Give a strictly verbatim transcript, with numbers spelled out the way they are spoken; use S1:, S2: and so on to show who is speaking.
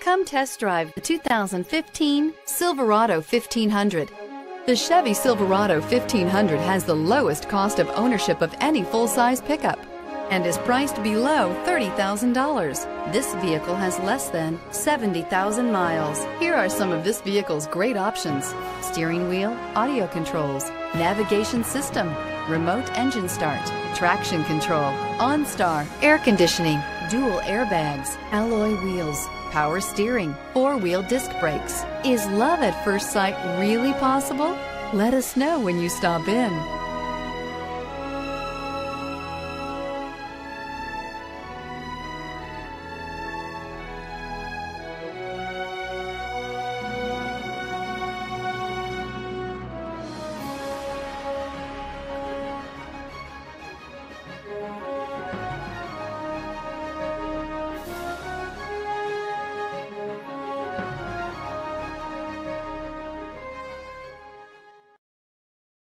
S1: Come test drive the two thousand fifteen Silverado fifteen hundred. The Chevy Silverado fifteen hundred has the lowest cost of ownership of any full-size pickup and is priced below thirty thousand dollars. This vehicle has less than seventy thousand miles. Here are some of this vehicle's great options: steering wheel audio controls, navigation system, remote engine start, traction control, OnStar, air conditioning, dual airbags, alloy wheels, power steering, four-wheel disc brakes. Is love at first sight really possible? Let us know when you stop in.